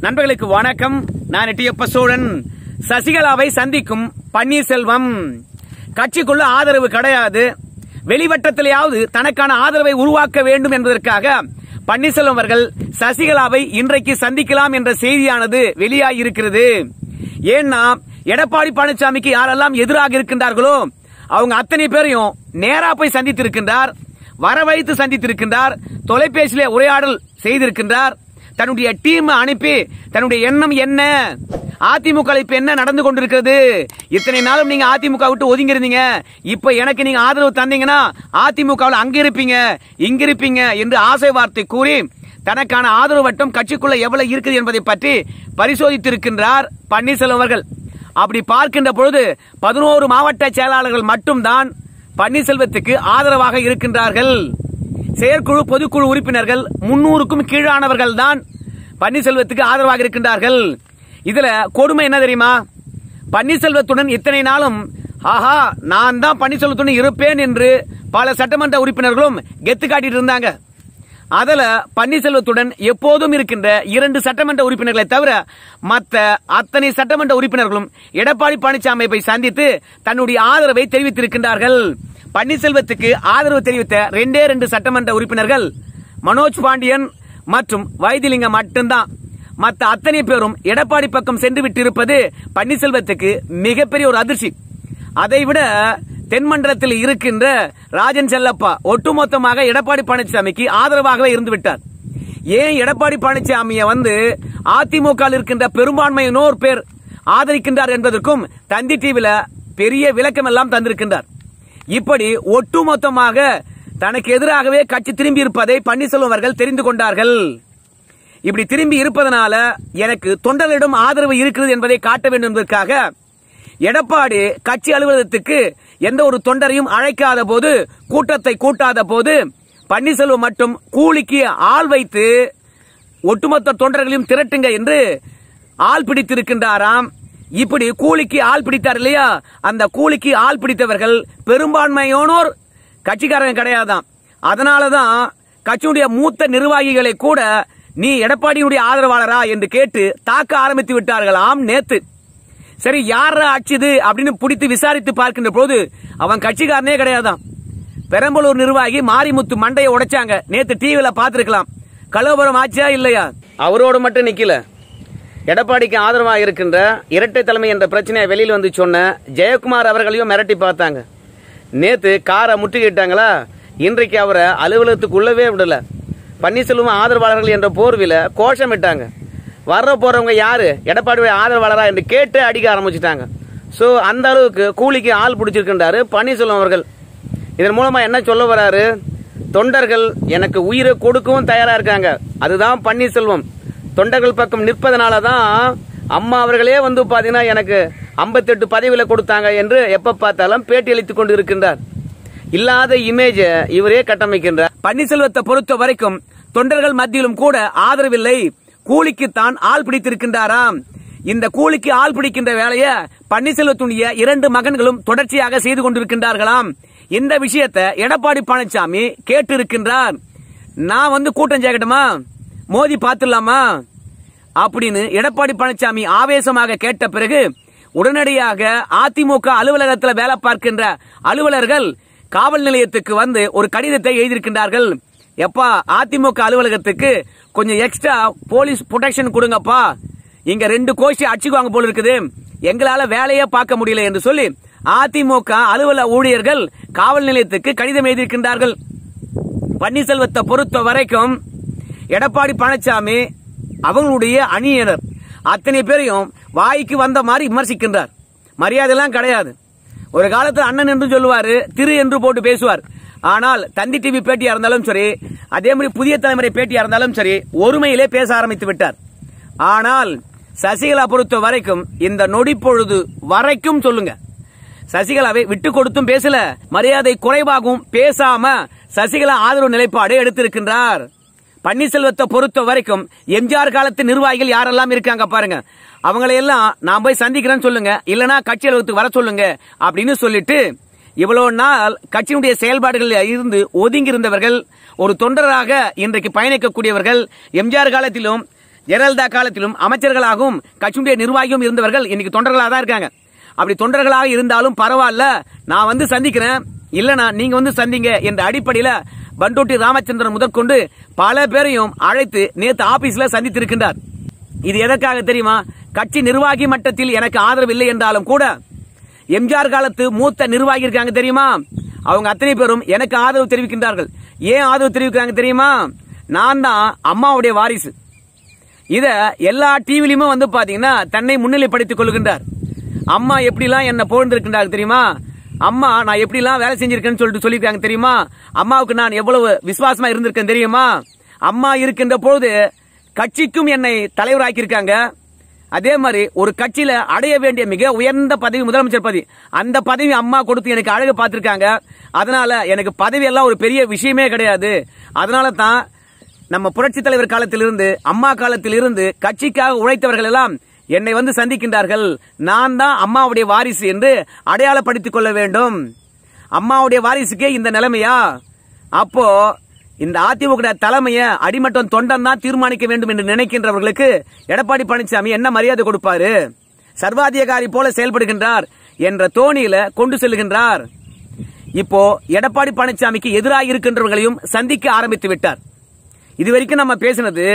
நண்பர்களுக்கு வணக்கம். நான் எட்டியப்ப சோழன். சசிகலாவை சந்திக்கும் பன்னீர்செல்வம். கட்சிக்குள்ள ஆதரவு கிடையாது, வெளிவட்டத்திலேயாவது தனக்கான ஆதரவை உருவாக்க வேண்டும் என்பதற்காக பன்னீர்செல்வம் அவர்கள் சசிகலாவை இன்றைக்கு சந்திக்கலாம் என்ற செய்தியானது வெளியாகியிருக்கிறது. ஏன்னா எடப்பாடி பழனிசாமிக்கு யாரெல்லாம் எதிராக இருக்கின்றார்களோ அவங்க அத்தனை பேரையும் நேரா போய் சந்தித்திருக்கின்றார், வரவைத்து சந்தித்திருக்கின்றார், தொலைபேசியிலே உரையாடல் செய்திருக்கின்றார். தன்னுடைய டீம் அனுப்பி தன்னுடைய எண்ணம் என்ன, அதிமுக இப்ப என்ன நடந்து கொண்டிருக்கிறது, இத்தனை நாளும் நீங்க அதிமுக விட்டு ஒதுங்கி இருந்தீங்க, இப்ப எனக்கு நீங்க ஆதரவு தந்தீங்கன்னா அதிமுகவில் அங்க இருப்பீங்க இங்க இருப்பீங்க என்று ஆசை வார்த்தை கூறி தனக்கான ஆதரவு வட்டம் கட்சிக்குள்ள எவ்வளவு இருக்குது என்பதை பற்றி பரிசோதித்திருக்கின்றார் பன்னீர்செல்வம் அவர்கள். அப்படி பார்க்கின்ற பொழுது 11 மாவட்ட செயலாளர்கள் மட்டும்தான் பன்னீர்செல்வத்துக்கு ஆதரவாக இருக்கின்றார்கள். செயற்குழு பொதுக்குழு உறுப்பினர்கள் 300க்கும் கீழானவர்கள் தான் பன்னீர்செல்வத்துக்கு ஆதரவாக இருக்கின்றார்கள். இதுல கொடுமை என்ன தெரியுமா, பன்னீர்செல்வத்துடன் இத்தனை நாளும் ஆஹா நான் தான் பன்னீர்செல்வத்துடன் இருப்பேன் என்று பல சட்டமன்ற உறுப்பினர்களும் கெத்து காட்டிட்டு இருந்தாங்க. அதுல பன்னீர்செல்வத்துடன் எப்போதும் இருக்கின்ற 2 சட்டமன்ற உறுப்பினர்களை தவிர மற்ற அத்தனை சட்டமன்ற உறுப்பினர்களும் எடப்பாடி பழனிசாமியை போய் சந்தித்து தன்னுடைய ஆதரவை தெரிவித்திருக்கின்றார்கள். பன்னீர்செல்வத்துக்கு ஆதரவு தெரிவித்த 2 சட்டமன்ற உறுப்பினர்கள் மனோஜ் பாண்டியன் மற்றும் வைத்திலிங்கம் மட்டும்தான். மற்ற அத்தனை பேரும் எடப்பாடி பக்கம் சென்று விட்டு இருப்பது பன்னீர்செல்வத்துக்கு மிகப்பெரிய ஒரு அதிர்ச்சி. அதைவிட தென்மண்டலத்தில் இருக்கின்ற ராஜன் செல்லப்பா ஒட்டுமொத்தமாக எடப்பாடி பழனிசாமிக்கு ஆதரவாகவே இருந்து விட்டார். ஏன் எடப்பாடி பழனிசாமியை அதிமுக இருக்கின்ற பெரும்பான்மையினோர் பேர் ஆதரிக்கின்றார் என்பதற்கும் தந்தி டிவில பெரிய விளக்கம் எல்லாம் தந்திருக்கின்றார். இப்படி ஒட்டுமொத்தமாக தனக்கு எதிராகவே கட்சி திரும்பி இருப்பதை பன்னீர்செல்வம் அவர்கள் தெரிந்து கொண்டார்கள். இப்படி திரும்பி இருப்பதனால எனக்கு தொண்டர்களிடம் ஆதரவு இருக்கிறது என்பதை காட்ட வேண்டும் என்பதற்காக எடப்பாடி கட்சி அலுவலகத்துக்கு எந்த ஒரு தொண்டரையும் அழைக்காத போது, கூட்டத்தை கூட்டாத போது பன்னீர்செல்வம் மட்டும் கூலிக்கு ஆள் வைத்து ஒட்டுமொத்த தொண்டர்களையும் திரட்டுங்க என்று ஆள் பிடித்திருக்கின்றாராம். இப்படி கூலிக்கு ஆள் பிடித்தார் இல்லையா, அந்த கூலிக்கு ஆள் பிடித்தவர்கள் பெரும்பான்மையோனோர் கட்சிக்காரங்க கிடையாதாம். அதனாலதான் கட்சியுடைய மூத்த நிர்வாகிகளை கூட நீ எடப்பாடியுடைய ஆதரவாளரா என்று கேட்டு தாக்க ஆரம்பித்து விட்டார்களாம் நேத்து. சரி யாரா அடிச்சது அப்படின்னு பிடித்து விசாரித்து பார்க்கின்ற போது அவன் கட்சிக்காரனே கிடையாதான். பெரம்பலூர் நிர்வாகி மாரிமுத்து மண்டையை உடைச்சாங்க, நேத்து டிவில பாத்திருக்கலாம். கலவரம் ஆச்சா இல்லையா? அவரோடு மட்டும் நிக்கல, எடப்பாடிக்கு ஆதரவாக இருக்கின்ற இரட்டை தலைமை என்ற பிரச்சனையை வெளியில் வந்து சொன்ன ஜெயக்குமார் அவர்களையும் மிரட்டி பார்த்தாங்க. நேத்து காரை முற்றுகிட்டாங்களா, இன்றைக்கு அவரை அலுவலகத்துக்கு உள்ளவே விடல. பன்னீர்செல்வம் ஆதரவாளர்கள் என்ற போர்வில கோஷமிட்டாங்க. வர்ற போறவங்க யாரு எடப்பாடி ஆதரவாளரா என்று கேட்டு அடிக்க ஆரம்பிச்சுட்டாங்க. சோ அந்த அளவுக்கு கூலிக்கு ஆள் பிடிச்சிருக்கின்றாரு பன்னீர்செல்வம் அவர்கள். இதன் மூலமா என்ன சொல்ல வராரு, தொண்டர்கள் எனக்கு உயிரை கொடுக்கவும் தயாரா இருக்காங்க. அதுதான் பன்னீர்செல்வம் தொண்டர்கள் பக்கம் நிற்பதனாலதான் அம்மா அவர்களே பாத்தீங்கன்னா எனக்கு 58 பதவிகளை கொடுத்தாங்க என்று எப்ப பார்த்தாலும் பேட்டி அளித்துக் கொண்டு இருக்கின்றார். இல்லாத இமேஜ இவரே கட்டமைக்கின்றார். பன்னீர்செல்வத்தை பொறுத்த வரைக்கும் தொண்டர்கள் மத்தியிலும் கூட ஆதரவில்லை, கூலிக்குத்தான் ஆள் பிடித்திருக்கின்றாராம். இந்த கூலிக்கு ஆள் பிடிக்கின்ற வேலையை பன்னீர்செல்வத்துடைய 2 மகன்களும் தொடர்ச்சியாக செய்து கொண்டிருக்கின்றார்களாம். இந்த விஷயத்தை எடப்பாடி பழனிசாமி கேட்டு இருக்கின்றார். நான் கூட்டம் சேர்க்கட்டுமா, மோதி பார்த்துடலாமா அப்படின்னு எடப்பாடி பழனிசாமி ஆவேசமாக கேட்ட பிறகு உடனடியாக அதிமுக அலுவலகத்தில் வேலை பார்க்கின்ற அலுவலர்கள் காவல் நிலையத்துக்கு ஒரு கடிதத்தை எழுதியிருக்கின்றார்கள். எப்பா அதிமுக அலுவலகத்துக்கு கொஞ்சம் எக்ஸ்ட்ரா போலீஸ் புரோடெக்ஷன் கொடுங்கப்பா, இங்க 2 கோஷ்டி அடிச்சுக்குவாங்க போல இருக்குது, எங்களால வேலையே பார்க்க முடியல என்று சொல்லி அதிமுக அலுவலக ஊழியர்கள் காவல் நிலையத்துக்கு கடிதம் எழுதியிருக்கின்றார்கள். பன்னீர்செல்வத்தை பொறுத்த வரைக்கும் எடப்பாடி பழனிசாமி அவங்களுடைய அணியினர் அத்தனை பேரையும் வாய்க்கு வந்த மாதிரி விமர்சிக்கின்றார். மரியாதை எல்லாம் கிடையாது. ஒரு காலத்தில் அண்ணன் என்று சொல்லுவாரு, திரு என்று போட்டு பேசுவார். ஆனால் தந்தி டிவி பேட்டியா இருந்தாலும் சரி, அதே மாதிரி புதிய தலைமுறை பேட்டியா இருந்தாலும் சரி, ஒருமையிலே பேச ஆரம்பித்து விட்டார். ஆனால் சசிகலா பொறுத்த வரைக்கும் இந்த நொடி பொழுது வரைக்கும் சொல்லுங்க, சசிகலாவை விட்டு கொடுத்தும் பேசல, மரியாதை குறைவாகவும் பேசாம சசிகலா ஆதரவு நிலைப்பாடு எடுத்திருக்கின்றார். பன்னீர்செல்வத்தை பொறுத்த வரைக்கும் எம்ஜிஆர் காலத்து நிர்வாகிகள் யாரெல்லாம் இருக்காங்க பாருங்க, அவங்களை எல்லாம் நான் போய் சந்திக்கிறேன்னு சொல்லுங்க, இல்லனா கட்சி அலுவலகத்துக்கு வர சொல்லுங்க அப்படின்னு சொல்லிட்டு இவ்வளவு நாள் கட்சியினுடைய செயல்பாடுகளில் இருந்து ஒதுங்கி இருந்தவர்கள், ஒரு தொண்டராக இன்றைக்கு பயணிக்கக்கூடியவர்கள், எம்ஜிஆர் காலத்திலும் ஜெயலலிதா காலத்திலும் அமைச்சர்களாகவும் கட்சியுடைய நிர்வாகியும் இருந்தவர்கள் இன்னைக்கு தொண்டர்களாக தான் இருக்காங்க. அப்படி தொண்டர்களாக இருந்தாலும் பரவாயில்ல, நான் வந்து சந்திக்கிறேன், இல்லனா நீங்க வந்து சந்திங்க என்ற அடிப்படையில பண்டோட்டி ராமச்சந்திரன் முதற்கொண்டு பல பேரையும் அழைத்து நேற்று ஆபீஸ்ல சந்தித்திருக்கின்றார். இது எதற்காக தெரியுமா? கட்சி நிர்வாகி மட்டத்தில் எனக்கு ஆதரவு இல்லை என்றாலும் கூட எம்ஜிஆர் காலத்து மூத்த நிர்வாகி இருக்காங்க தெரியுமா, அவங்க அத்தனை பேரும் எனக்கு ஆதரவு தெரிவிக்கின்றார்கள். ஏன் ஆதரவு தெரிவிக்கிறாங்க தெரியுமா? நான் தான் அம்மாவுடைய வாரிசு. இத எல்லா டிவிலையுமே வந்து பாத்தீங்கன்னா தன்னை முன்னிலைப்படுத்திக் கொள்கின்றார். அம்மா எப்படிலாம் என்ன புகழ்ந்திருக்கின்றார் தெரியுமா? அம்மா நான் எப்படிலாம் வேலை செஞ்சிருக்கேன்னு சொல்லிட்டு சொல்லிருக்காங்க தெரியுமா? அம்மாவுக்கு நான் எவ்வளவு விசுவாசமா இருந்திருக்கேன் தெரியுமா? அம்மா இருக்கின்ற பொழுது கட்சிக்கும் என்னை தலைவராக்கி இருக்காங்க. அதே மாதிரி ஒரு கட்சியில அடைய வேண்டிய மிக உயர்ந்த பதவி முதலமைச்சர் பதவி, அந்த பதவி அம்மா கொடுத்து எனக்கு அழகு பார்த்திருக்காங்க. அதனால எனக்கு பதவி எல்லாம் ஒரு பெரிய விஷயமே கிடையாது. அதனால தான் நம்ம புரட்சி தலைவர் காலத்திலிருந்து அம்மா காலத்திலிருந்து கட்சிக்காக உழைத்தவர்கள் எல்லாம் என்னை வந்து சந்திக்கின்றார்கள். நான் தான் அம்மாவுடைய வாரிசு என்று அடையாளப்படுத்திக் கொள்ள வேண்டும். அம்மாவுடைய வாரிசுக்கே இந்த நிலைமையா? அப்போ இந்த அதிமுக தலைமைய அடிமட்டம் தொண்டன் தான் தீர்மானிக்க வேண்டும் என்று நினைக்கின்றவர்களுக்கு எடப்பாடி பழனிசாமி என்ன மரியாதை கொடுப்பாரு? சர்வாதிகாரி போல செயல்படுகின்றார் என்ற தோணியில கொண்டு செல்கின்றார். இப்போ எடப்பாடி பழனிசாமிக்கு எதிராக இருக்கின்றவர்களையும் சந்திக்க ஆரம்பித்து விட்டார். இதுவரைக்கும் நம்ம பேசினது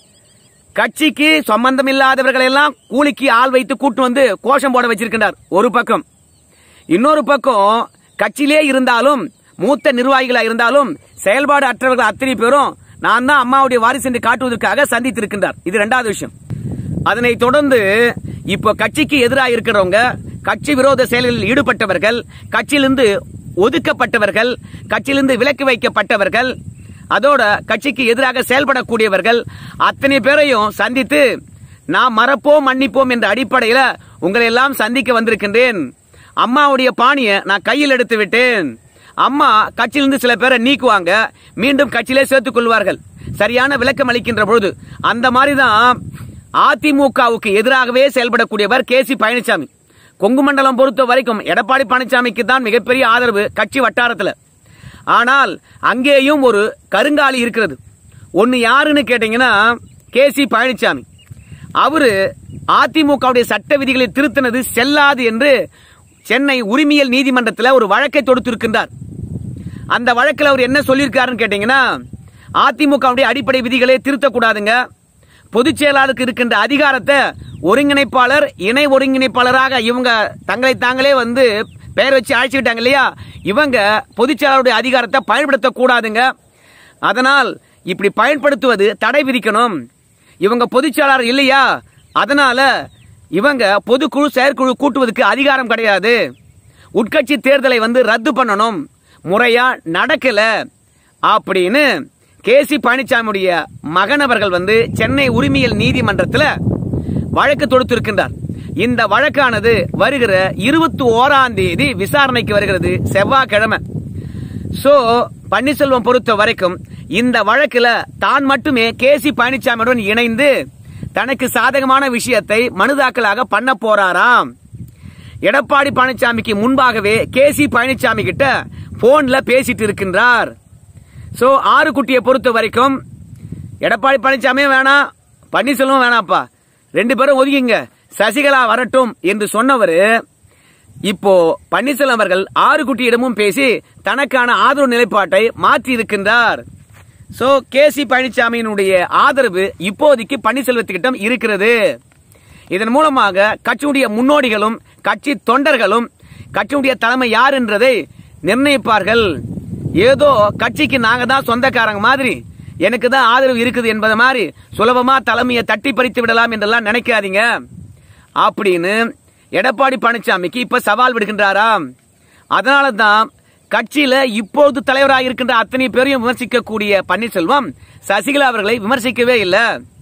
கட்சிக்கு சம்பந்தம் இல்லாதவர்கள் எல்லாம் கூலிக்கு ஆள் வைத்து கூட்டு வந்து கோஷம் போட வச்சிருக்கின்றார் ஒரு பக்கம். இன்னொரு பக்கம் கட்சியிலே இருந்தாலும் மூத்த நிர்வாகிகளா இருந்தாலும் செயல்பாடு அற்றவர்கள் அத்தனை பேரும் நான் தான் அம்மாவுடைய வாரிசு என்று காட்டுவதற்காக சந்தித்திருக்கின்றார். இது இரண்டாவது விஷயம். அதனை தொடர்ந்து இப்போ கட்சிக்கு எதிராக இருக்கிறவங்க, கட்சி விரோத செயல்களில் ஈடுபட்டவர்கள், கட்சியிலிருந்து ஒதுக்கப்பட்டவர்கள், கட்சியிலிருந்து விலக்கி வைக்கப்பட்டவர்கள், அதோட கட்சிக்கு எதிராக செயல்படக்கூடியவர்கள் அத்தனை பேரையும் சந்தித்து நான் மறப்போம் மன்னிப்போம் என்ற அடிப்படையில உங்களை எல்லாம் சந்திக்க வந்திருக்கின்றேன். அம்மாவுடைய பாணியை நான் கையில் எடுத்து விட்டேன். அம்மா கட்சியிலிருந்து சில பேரை நீக்குவாங்க, மீண்டும் கட்சியிலே சேர்த்துக் கொள்வார்கள் சரியான விளக்கம் அளிக்கின்ற பொழுது. அந்த மாதிரிதான் அதிமுகவுக்கு எதிராகவே செயல்படக்கூடியவர் கே.சி. பழனிசாமி. கொங்கு மண்டலம் பொறுத்த வரைக்கும் எடப்பாடி பழனிசாமிக்கு தான் மிகப்பெரிய ஆதரவு கட்சி வட்டாரத்தில். ஆனால் அங்கேயும் ஒரு கருங்காலி இருக்கிறது. ஒன்னு யாருன்னு கேட்டீங்கன்னா கே.சி. பழனிசாமி. அவரு அதிமுகவுடைய சட்ட விதிகளை திருத்தினது செல்லாது என்று சென்னை உரிமையல் நீதிமன்றத்தில் ஒரு வழக்கை தொடுத்திருக்கின்றார். அந்த வழக்கில் அவர் என்ன சொல்லியிருக்காருன்னு கேட்டீங்கன்னா, அதிமுகவுடைய அடிப்படை விதிகளை திருத்தக்கூடாதுங்க, பொதுச் செயலாளருக்கு இருக்கின்ற அதிகாரத்தை ஒருங்கிணைப்பாளர் இணை ஒருங்கிணைப்பாளராக இவங்க தங்களை தாங்களே வந்து பெயர் வச்சு அழைச்சிட்டாங்க இல்லையா, இவங்க பொதுச் செயலாளருடைய அதிகாரத்தை பயன்படுத்தக்கூடாதுங்க. அதனால் இப்படி பயன்படுத்துவது தடை விதிக்கணும். இவங்க பொதுச் செயலாளர் இல்லையா, அதனால இவங்க பொதுக்குழு செயற்குழு கூட்டுவதற்கு அதிகாரம் கிடையாது. உட்கட்சி தேர்தலை வந்து ரத்து பண்ணணும், முறையா நடக்கல அப்படின்னு கே.சி. பழனிசாமியுடைய மகனவர்கள் வந்து சென்னை உரிமையல் நீதிமன்றத்தில் வழக்கு தொடுத்திருக்கின்றார். இந்த வழக்கானது வருகிற 21ஆம் தேதி விசாரணைக்கு வருகிறது, செவ்வாய்க்கிழமை. சோ பன்னீர்செல்வம் பொறுத்த வரைக்கும் இந்த வழக்கில் தான் மட்டுமே கே.சி. பழனிசாமியுடன் இணைந்து தனக்கு சாதகமான விஷயத்தை மனுதாக்கலாக பண்ண போறாராம். எடப்பாடி பழனிசாமிக்கு முன்பாகவே கே.சி. பழனிசாமி கிட்ட போன்ல பேசிட்டு இருக்கின்றார். சோ ஆறுகுட்டியை பொறுத்த வரைக்கும் எடப்பாடி பழனிசாமியும் வேணாம், பன்னீர்செல்வம் வேணாப்பா, ரெண்டு பேரும் ஒதுக்கிங்க, சசிகலா வரட்டும் என்று சொன்னவர் இப்போ பன்னீர்செல்வம் அவர்கள் ஆறுகுட்டியிடமும் பேசி தனக்கான ஆதரவு நிலைப்பாட்டை மாற்றி இருக்கின்றார். So KC. பழனிசாமியினுடைய ஆதரவு இப்போதைக்கு பன்னீர்செல்வத்திடம் இருக்கிறது. இதன் மூலமாக கட்சியுடைய முன்னோடிகளும் கட்சி தொண்டர்களும் கட்சியுடைய தலைமை யார் என்றதை நிர்ணயிப்பார்கள். ஏதோ கட்சிக்கு நாங்க தான் சொந்தக்காரங்க மாதிரி, எனக்கு தான் ஆதரவு இருக்குது என்பது மாதிரி சுலபமா தலைமையை தட்டி பறித்து விடலாம் என்றெல்லாம் நினைக்காதீங்க அப்படின்னு எடப்பாடி பழனிசாமிக்கு இப்ப சவால் விடுகின்றாராம். அதனால தான் கட்சியில இப்போது தலைவராக இருக்கின்ற அத்தனை பேரையும் விமர்சிக்கக்கூடிய பன்னீர்செல்வம் சசிகலா அவர்களை விமர்சிக்கவே இல்லை.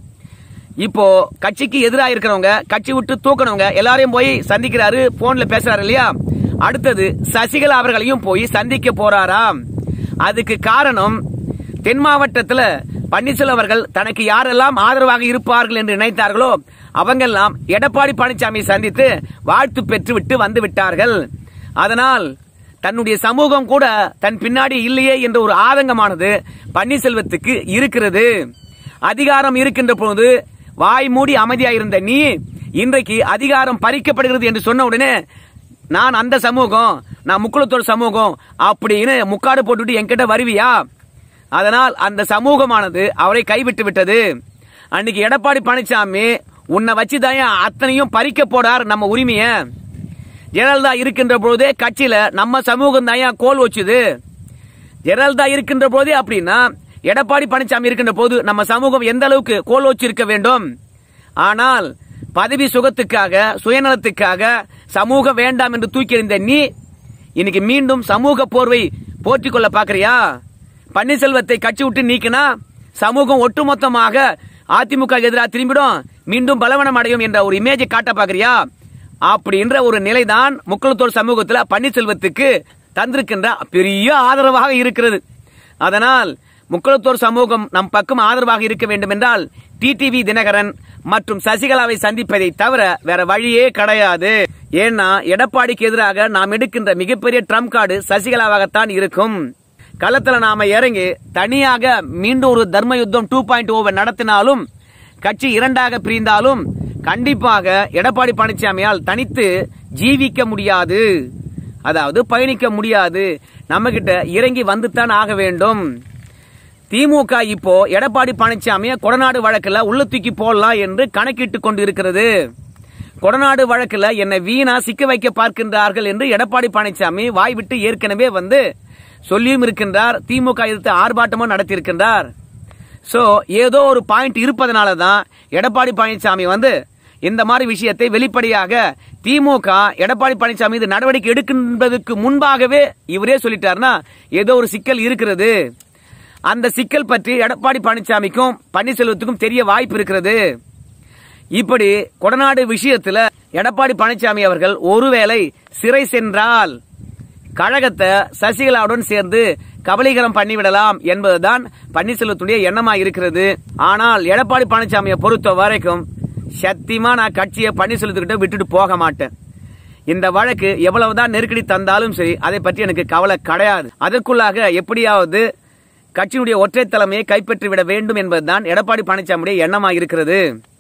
இப்போ கட்சிக்கு எதிராக இருக்கிறவங்க, கட்சி விட்டு தூக்கணவங்க எல்லாரையும் போய் சந்திக்கிறாரு, போன்ல பேசுறாரு இல்லையா. அடுத்தது சசிகலா அவர்களையும் போய் சந்திக்க போறாராம். அதுக்கு காரணம் தென் மாவட்டத்தில் பன்னீர்செல்வம் அவர்கள் தனக்கு யாரெல்லாம் ஆதரவாக இருப்பார்கள் என்று நினைத்தார்களோ அவங்கெல்லாம் எடப்பாடி பழனிசாமியை சந்தித்து வாழ்த்து பெற்றுவிட்டு வந்து விட்டார்கள். அதனால் தன்னுடைய சமூகம் கூட தன் பின்னாடி இல்லையே என்ற ஒரு ஆதங்கமானது பன்னீர்செல்வத்துக்கு இருக்கிறது. அதிகாரம் இருக்கின்ற பொழுது வாய் மூடி அமைதியாயிருந்த நீ இன்றைக்கு அதிகாரம் பறிக்கப்படுகிறது என்று சொன்ன உடனே நான் அந்த சமூகம், நான் முக்குளத்தோர் சமூகம் அப்படின்னு முக்காடு போட்டுட்டு என்கிட்ட வருவியா? அதனால் அந்த சமூகமானது அவரை கைவிட்டு விட்டது. அன்னைக்கு எடப்பாடி பழனிசாமி உன்னை வச்சுதான் அத்தனையும் பறிக்க போடார் நம்ம உரிமைய. ஜெயலலிதா இருக்கின்ற போதே கட்சியில நம்ம சமூகம் தான் கோல் வச்சுது. ஜெயலலிதா இருக்கின்ற போதே அப்படின்னா எடப்பாடி பழனிசாமி இருக்கின்ற போது நம்ம சமூகம் எந்த அளவுக்கு கோல் வச்சு இருக்க வேண்டும். ஆனால் பதவி சுகத்துக்காக, சுயநலத்துக்காக சமூகம் வேண்டாம் என்று தூக்கி எறிந்த நீ இன்னைக்கு மீண்டும் சமூக போர்வை போற்றிக் கொள்ள பாக்குறியா? பன்னீர்செல்வத்தை கட்சி விட்டு நீக்கினா சமூகம் ஒட்டுமொத்தமாக அதிமுக எதிராக திரும்பிடும், மீண்டும் பலவனம் அடையும் என்ற ஒரு இமேஜை காட்ட பாக்குறியா? அப்படின்ற ஒரு நிலைதான் முக்குளத்தோர் சமூகத்தில் பன்னீர்செல்வத்துக்கு தந்திருக்கின்ற பெரிய ஆதரவாக இருக்கிறது. அதனால் முக்குளத்தோர் சமூகம் நம் பக்கம் ஆதரவாக இருக்க வேண்டும் என்றால் டிடிவி தினகரன் மற்றும் சசிகலாவை சந்திப்பதை தவிர வேற வழியே கிடையாது. ஏன்னா எடப்பாடிக்கு எதிராக நாம் எடுக்கின்ற மிகப்பெரிய ட்ரம்ப் கார்டு சசிகலாவாகத்தான் இருக்கும். களத்துல நாம இறங்கி தனியாக மீண்டும் ஒரு தர்ம யுத்தம் 2.0 நடத்தினாலும், கட்சி இரண்டாக பிரிந்தாலும் கண்டிப்பாக எடப்பாடி பழனிசாமியால் தனித்து ஜீவிக்க முடியாது, அதாவது பயணிக்க முடியாது. நம்ம கிட்ட இறங்கி வந்துதான் ஆக வேண்டும். திமுக இப்போ எடப்பாடி பழனிசாமிய கொடநாடு வழக்குல உள்ள தூக்கி போடலாம் என்று கணக்கிட்டு கொண்டு இருக்கிறது. கொடநாடு வழக்குல என்னை வீணா சிக்க வைக்க பார்க்கின்றார்கள் என்று எடப்பாடி பழனிசாமி வாய்விட்டு ஏற்கனவே சொல்லியும் இருக்கின்றார். திமுக எதிர்த்து ஆர்ப்பாட்டமும் நடத்தியிருக்கின்றார். சோ ஏதோ ஒரு பாயிண்ட் இருப்பதனாலதான் எடப்பாடி பழனிசாமி இந்த மாதிரி விஷயத்தை வெளிப்படையாக திமுக எடப்பாடி பழனிசாமி மீது நடவடிக்கை எடுக்கின்றதுக்கு முன்பாகவே இவரே சொல்லிட்டார்னா ஏதோ ஒரு சிக்கல் இருக்கிறது. அந்த சிக்கல் பற்றி எடப்பாடி பழனிசாமிக்கும் பன்னீர்செல்வத்துக்கும் தெரிய வாய்ப்பு இருக்கிறது. இப்படி கொடநாடு விஷயத்துல எடப்பாடி பழனிசாமி அவர்கள் ஒருவேளை சிறை சென்றால் கழகத்தை சசிகலாவுடன் சேர்ந்து கபலீகரம் பண்ணிவிடலாம் என்பதுதான் பன்னீர்செல்வத்துடைய எண்ணமா இருக்கிறது. ஆனால் எடப்பாடி பழனிசாமியை பொறுத்த வரைக்கும் சத்தியமா நான் கட்சியை பன்னீர்செல்வத்துக்கிட்ட விட்டுட்டு போக மாட்டேன். இந்த வழக்கு எவ்வளவுதான் நெருக்கடி தந்தாலும் சரி, அதை பற்றி எனக்கு கவலை கிடையாது. அதற்குள்ளாக எப்படியாவது கட்சியினுடைய ஒற்றை தலைமையை கைப்பற்றி விட வேண்டும் என்பதுதான் எடப்பாடி பழனிசாமியுடைய எண்ணமா இருக்கிறது.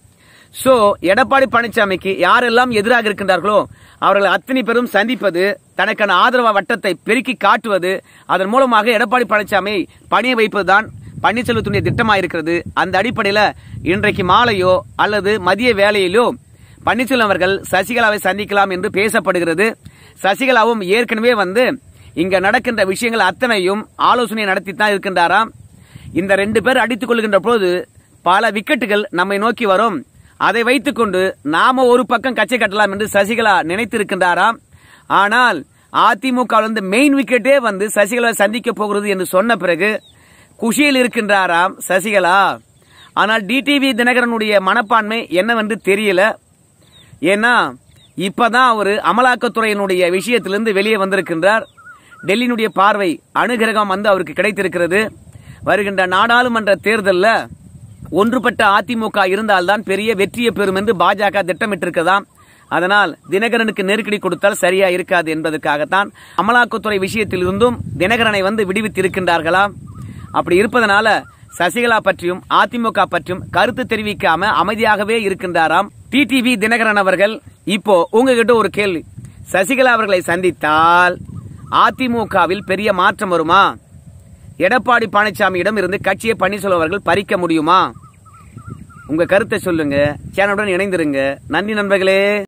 சோ எடப்பாடி பழனிசாமிக்கு யாரெல்லாம் எதிராக இருக்கின்றார்களோ அவர்கள் அத்தனை பேரும் சந்திப்பது, தனக்கான ஆதரவு வட்டத்தை பெருக்கி காட்டுவது, அதன் மூலமாக எடப்பாடி பழனிசாமி பணிய வைப்பதுதான் பன்னீர்செல்வத்துடைய திட்டமாக இருக்கிறது. அந்த அடிப்படையில் இன்றைக்கு மாலையோ அல்லது மதிய வேளையிலோ பன்னீர்செல்வம் அவர்கள் சசிகலாவை சந்திக்கலாம் என்று பேசப்படுகிறது. சசிகலாவும் ஏற்கனவே இங்க நடக்கின்ற விஷயங்கள் அத்தனையும் ஆலோசனை நடத்தித்தான் இருக்கின்றாராம். இந்த 2 பேர் அடித்துக் கொள்கின்ற போது பல விக்கெட்டுகள் நம்மை நோக்கி வரும். அதை வைத்துக் கொண்டு நாம ஒரு பக்கம் கச்சை கட்டலாம் என்று சசிகலா நினைத்திருக்கின்றாராம். ஆனால் அதிமுக மெயின் விக்கெட்டே சசிகலா சந்திக்க போகிறது என்று சொன்ன பிறகு குஷியில் இருக்கின்றாராம் சசிகலா. ஆனால் டிடிவி தினகரனுடைய மனப்பான்மை என்னவென்று தெரியல. ஏன்னா இப்பதான் அவர் அமலாக்கத்துறையினுடைய விஷயத்திலிருந்து வெளியே வந்திருக்கின்றார். டெல்லியினுடைய பார்வை அனுகிரகம் அவருக்கு கிடைத்திருக்கிறது. வருகின்ற நாடாளுமன்ற தேர்தலில் ஒன்றுபட்ட அதிமுக இருந்தால்தான் பெரிய வெற்றியை பெறும் என்று பாஜக திட்டமிட்டிருக்கதாம். அதனால் தினகரனுக்கு நெருக்கடி கொடுத்தால் சரியா இருக்காது என்பதற்காகத்தான் அமலாக்கத்துறை விஷயத்தில் இருந்தும் தினகரனை விடுவித்திருக்கின்றார்களாம். அப்படி இருப்பதனால சசிகலா பற்றியும் அதிமுக பற்றியும் கருத்து தெரிவிக்காம அமைதியாகவே இருக்கின்றாராம் டிடிவி தினகரன் அவர்கள். இப்போ உங்ககிட்ட ஒரு கேள்வி, சசிகலா அவர்களை சந்தித்தால் அதிமுகவில் பெரிய மாற்றம் வருமா? எடப்பாடி பழனிசாமியிடம் இருந்து கட்சியை பன்னீர்செல்வம் அவர்கள் பறிக்க முடியுமா? உங்க கருத்தை சொல்லுங்க. சேனலுடன் இணைந்திருங்க. நன்றி நண்பர்களே.